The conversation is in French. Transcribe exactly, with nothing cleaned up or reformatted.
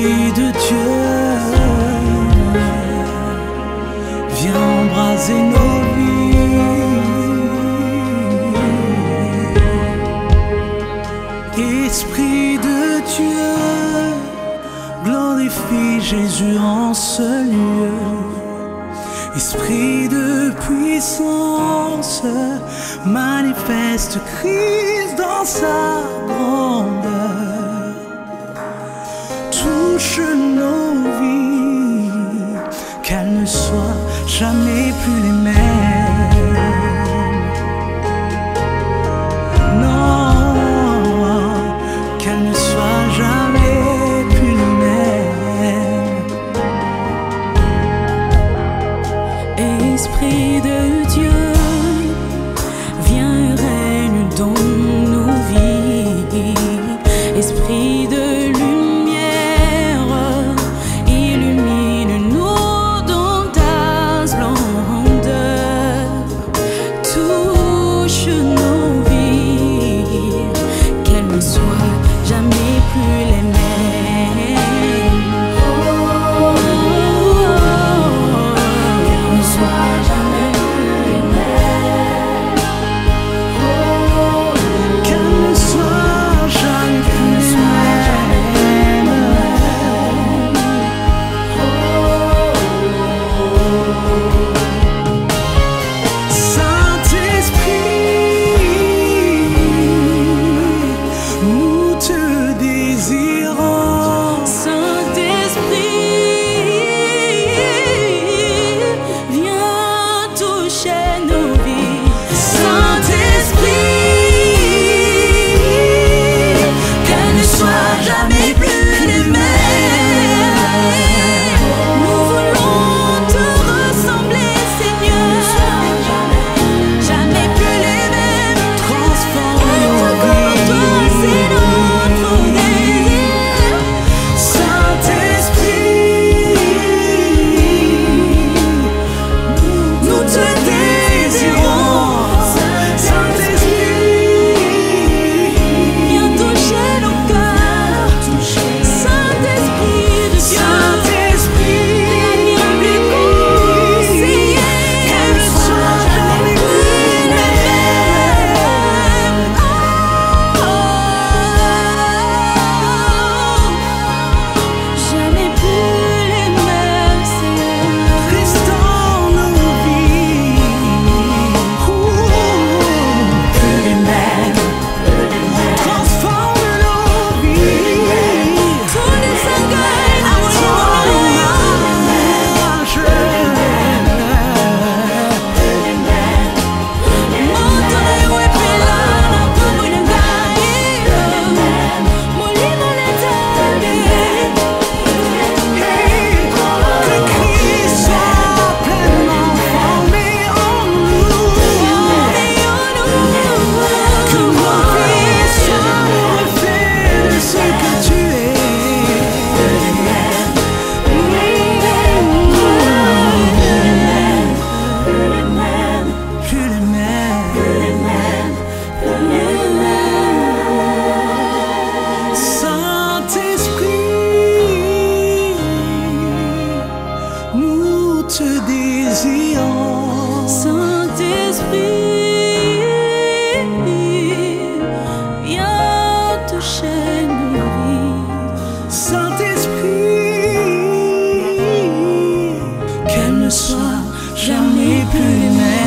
Esprit de Dieu, viens embraser nos vies. Esprit de Dieu, glorifie Jésus en ce lieu. Esprit de puissance, manifeste Christ dans sa grandeur. Touche nos vies, qu'elles ne soient jamais plus les mêmes. Non, qu'elles ne soient jamais plus les mêmes. Esprit de Dieu, viens et règne dans nos vies. Esprit de lumière, illumine-nous dans ta splendeur. Touche nos vies, qu'elles ne soient jamais plus les mêmes. Qu'elles ne soient jamais plus les mêmes. Qu'elles ne soient jamais plus les mêmes. Saint-Esprit, nous te désirons. Saint-Esprit, viens toucher nos vies. Saint-Esprit, qu'elles ne soient jamais plus les mêmes. Nous voulons te ressembler, Seigneur. Jamais plus les mêmes. Transforme Être nos comme toi, c'est vies. notre désir. Saint-Esprit, nous te désirons. Saint-Esprit, Viens toucher nos cœurs. Saint-Esprit de Dieu, Saint-Esprit, viens plus conseiller. qu'elles ne soient jamais plus les mêmes. Jamais plus les mêmes, Seigneur. Christ dans nos vies. Plus les mêmes. Transforme nos vies. Tous les orgueils, À ton image. Que Christ soit pleinement formé en nous. Que nos vies soient le reflet de ce que tu es. Plus les mêmes. Saint-Esprit, nous te désirons. Saint-Esprit, viens toucher nos vies. Saint-Esprit, qu'elles ne soient jamais plus les mêmes.